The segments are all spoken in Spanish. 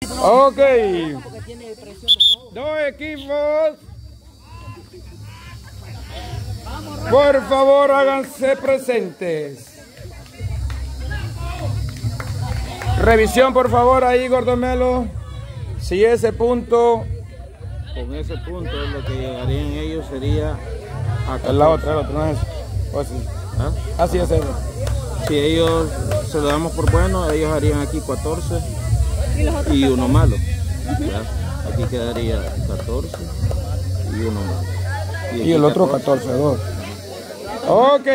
Ok. Dos equipos. Por favor, háganse presentes. Revisión, por favor, ahí, Gordomelo. Si ese punto... Con ese punto lo que llegarían ellos sería a la otra, no es. O sí. ¿Ah? Así es eso. Si ellos se lo damos por bueno, ellos harían aquí 14 y uno malo. ¿Ya? Aquí quedaría 14 y uno malo. Y el otro 14, 2. Ok.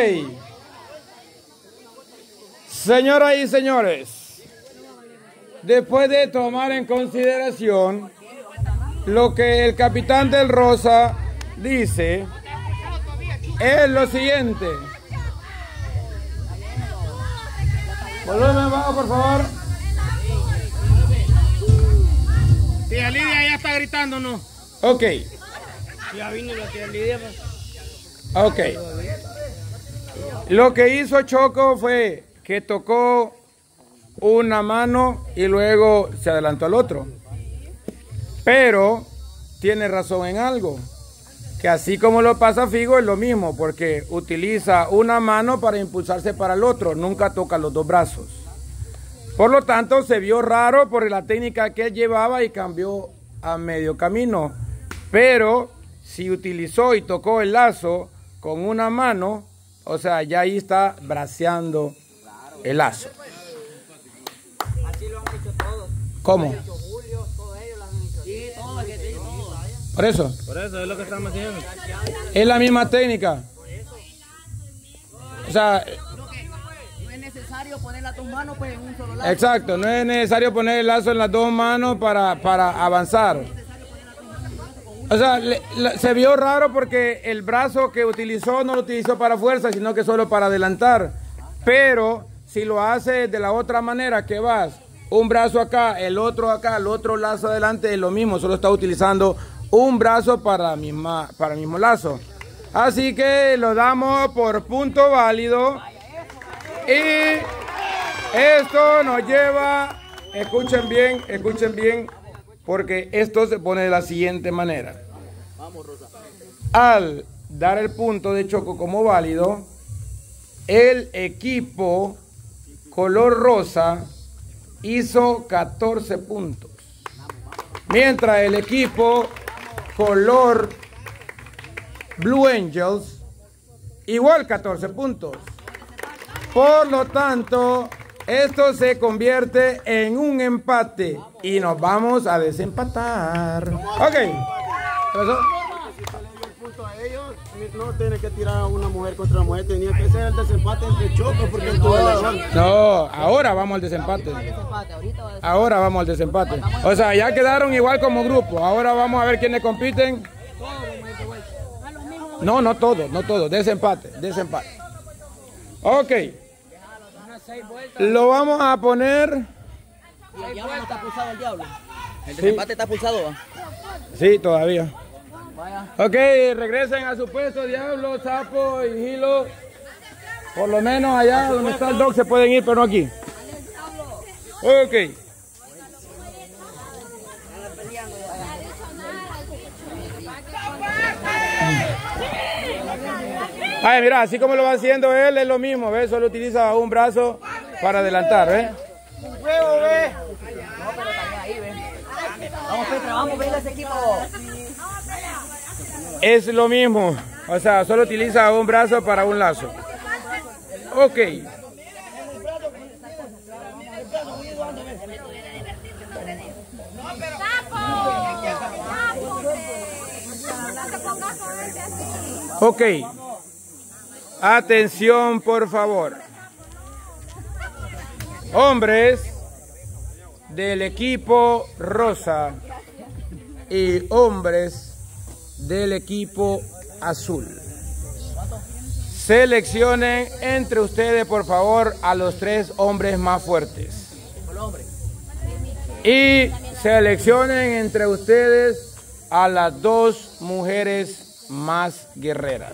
Señoras y señores, después de tomar en consideración lo que el capitán del Rosa dice, es lo siguiente. Volumen bajo, por favor. Tía Lidia ya está gritando, ¿no? Ok. Ya vino la tía Lidia. Ok. Lo que hizo Choco fue que tocó una mano y luego se adelantó al otro. Pero tiene razón en algo, que así como lo pasa Figo es lo mismo, porque utiliza una mano para impulsarse para el otro, nunca toca los dos brazos. Por lo tanto, se vio raro por la técnica que él llevaba y cambió a medio camino. Pero si utilizó y tocó el lazo con una mano, o sea, ya ahí está braceando el lazo. Así lo han hecho todos. ¿Cómo? Por eso es lo que estamos haciendo. es la misma técnica. O sea, No es necesario poner las dos manos pues, en un solo lado. exacto, no es necesario poner el lazo en las dos manos para avanzar. O sea, se vio raro porque el brazo que utilizó no lo utilizó para fuerza, sino que solo para adelantar. Pero si lo hace de la otra manera, que vas un brazo acá, el otro lazo adelante, es lo mismo, solo está utilizando un brazo para el mismo lazo. Así que lo damos por punto válido. Y esto nos lleva, escuchen bien, porque esto se pone de la siguiente manera. Al dar el punto de Choco como válido, el equipo color rosa hizo 14 puntos. Mientras el equipo color Blue Angels igual 14 puntos. Por lo tanto, esto se convierte en un empate y nos vamos a desempatar. Ok. ¿Qué pasó? No tiene que tirar a una mujer contra una mujer, tenía que ser el desempate entre Choco porque él tuvo la razón. No, ahora vamos al desempate. Ahora vamos al desempate. O sea, ya quedaron igual como grupo. Ahora vamos a ver quiénes compiten. No todos, desempate. Ok. Lo vamos a poner. ¿Y el diablo no está pulsado el diablo? ¿El desempate está pulsado? ¿Va? Sí, todavía. Vaya. Ok, regresen a su puesto, Diablo, Sapo y Gilo. Por lo menos allá donde está el dog se pueden ir, pero no aquí. Ok. Ay, mira, así como lo va haciendo él, es lo mismo, ¿ves? Solo utiliza un brazo para adelantar, ¿ves? Un huevo, ve. No, pero también ahí, ve. Vamos, Petra, vamos, venga ese equipo. Es lo mismo, o sea, solo utiliza un brazo para un lazo. Ok. Ok. Atención, por favor. Hombres del equipo rosa y hombres del equipo azul. Seleccionen entre ustedes, por favor, a los 3 hombres más fuertes. Y seleccionen entre ustedes a las 2 mujeres más guerreras.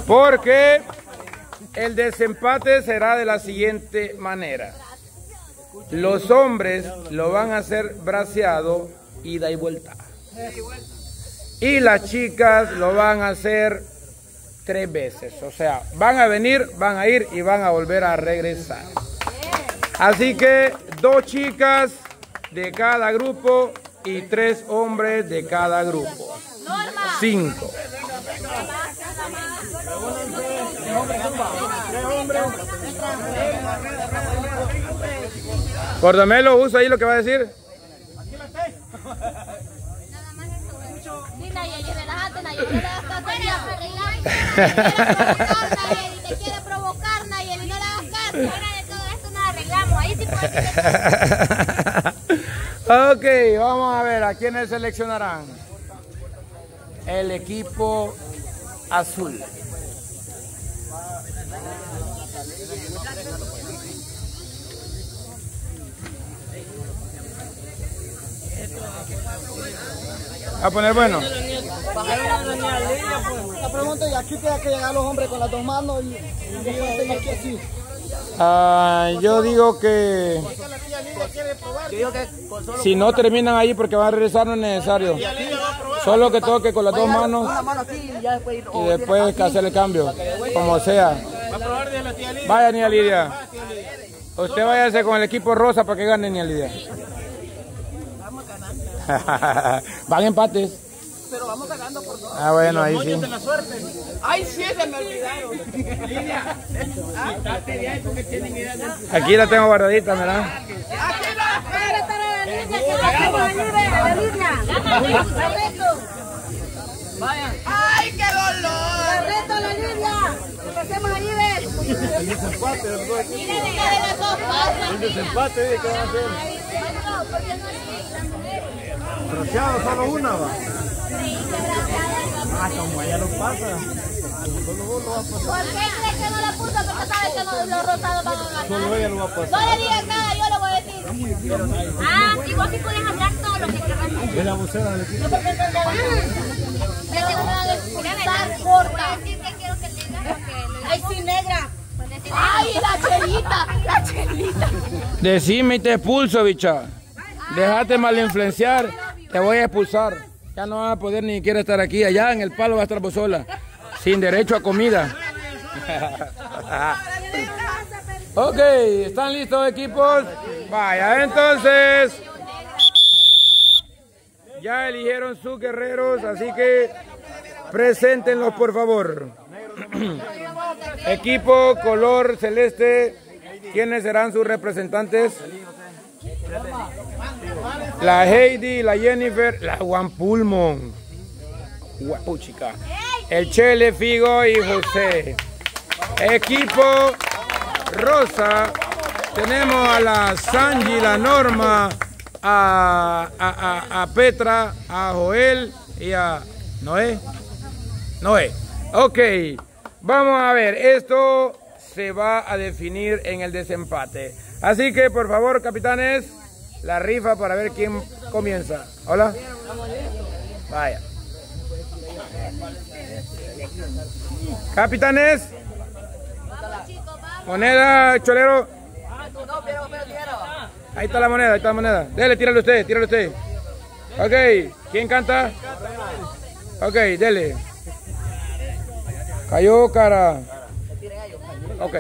Porque el desempate será de la siguiente manera. Los hombres lo van a hacer braceado, ida y vuelta. Y las chicas lo van a hacer 3 veces. O sea, van a venir, van a ir y van a volver a regresar. Así que 2 chicas de cada grupo y 3 hombres de cada grupo. 5. Cordamelo, usa ahí lo que va a decir. Te quiere provocar, Nayeli, no le hagas caso. Fuera de todo esto nos arreglamos. Ahí sí puede. Ok, vamos a ver a quiénes seleccionarán. El equipo azul. A poner bueno. La pregunta, y aquí tiene que llegar los hombres con las 2 manos y después tengo aquí así. Yo digo que si no terminan ahí porque van a regresar no es necesario. Solo que toque con las 2 manos y después que hacer el cambio, como sea. Vaya, Niña Lidia. Usted váyase con el equipo rosa para que gane, Niña Lidia. Van empates. Pero vamos ganando por 2. Ah, bueno, ahí sí. Ay, sí, se me olvidaron. Aquí la tengo guardadita, ¿verdad? ¡Ay, qué dolor! ¡Reto la Lidia! ¡Empecemos ahí, ¿ves? El desempate de los 2 equipos. El desempate de que va a ser. Braceado, solo una va. Ah, como ella lo pasa. ¿Por qué crees que no la puso? Porque sabe que los rosados van a ganar. Solo ella lo va a pasar. No le digas nada, yo lo voy a decir. Ah, y vos sí puedes hablar todo lo que quieras. Es la vocera del equipo. Ay, sí, negra. Ay, la chelita, la chelita. Decime y te expulso, bicha. Déjate mal influenciar. Te voy a expulsar. Ya no vas a poder ni siquiera estar aquí. Allá en el palo vas a estar vos sola. Sin derecho a comida. Ok, ¿están listos, equipos? Vaya, entonces. Ya eligieron sus guerreros, así que preséntenlos, por favor. Equipo color celeste, ¿quiénes serán sus representantes? La Heidi, la Jennifer, la Juan Pulmon, Guapuchica, el Chele, Figo y José. Equipo rosa, tenemos a la Sanji, la Norma, a Petra, a Joel y a Noé. Ok, vamos a ver, esto se va a definir en el desempate. Así que, por favor, capitanes, la rifa para ver quién comienza. Hola. Vaya. Capitanes. Moneda, cholero. Ahí está la moneda, ahí está la moneda. Dele, tírale usted, tírale usted. Ok, ¿quién canta? Ok, dele. Cayó, cara. Ok.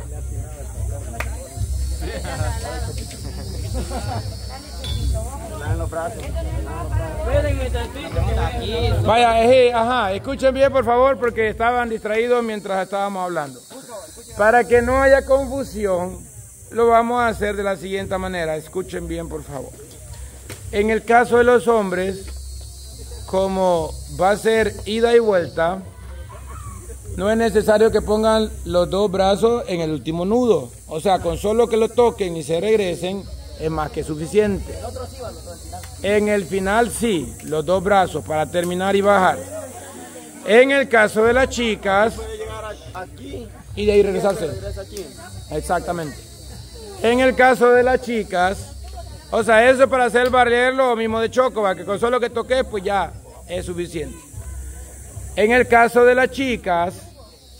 Vaya, ajá, escuchen bien por favor porque estaban distraídos mientras estábamos hablando. Para que no haya confusión, lo vamos a hacer de la siguiente manera. Escuchen bien por favor. En el caso de los hombres, como va a ser ida y vuelta, no es necesario que pongan los 2 brazos en el último nudo. O sea, con solo que lo toquen y se regresen, es más que suficiente. En el final sí, los 2 brazos para terminar y bajar. En el caso de las chicas, y de ahí regresarse. Exactamente. En el caso de las chicas, o sea, eso para hacer barrer lo mismo de Choco, que con solo que toque, pues ya es suficiente. En el caso de las chicas,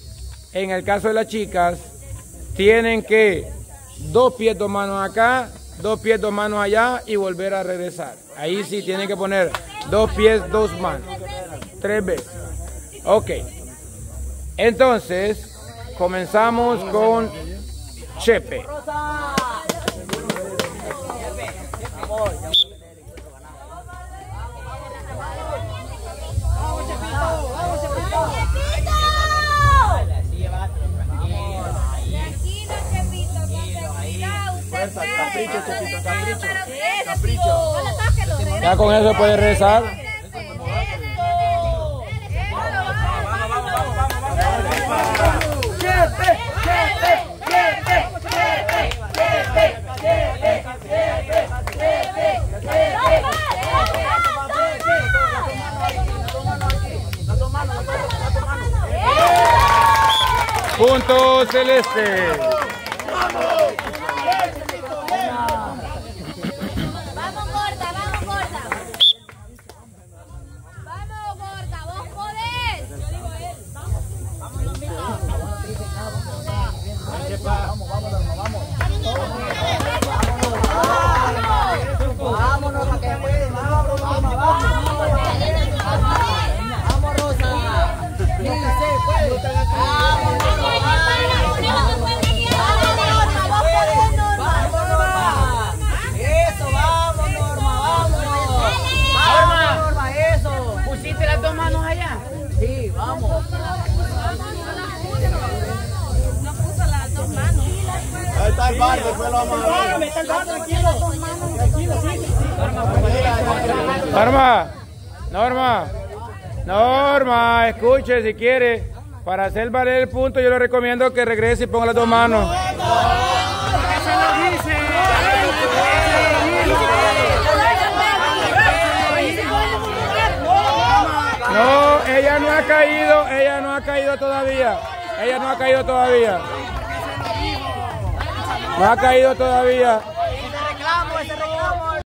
tienen que 2 pies, 2 manos acá 2 pies, 2 manos allá y volver a regresar. Ahí sí tienen que poner 2 pies, 2 manos. 3 veces. Ok. Entonces, comenzamos con Chepe. Capricho. Ya con eso puede regresar. Punto celeste. Vamos gorda, vamos gorda. Vamos gorda, vos podés. Yo digo él. Vámonos, para que pueden. Vamos, Rosa. Sí, se puede. Eso, vamos, Norma, vámonos. Vamos, Norma, eso. ¿Pusiste las 2 manos allá? Sí, vamos. No puso las 2 manos. Ahí está el bar, después lo vamos a ver. Está el bar, tranquilo. Tranquilo, sí. Norma, escuche si quiere. Para hacer valer el punto, yo le recomiendo que regrese y ponga las 2 manos. No, ella no ha caído todavía. No ha caído todavía.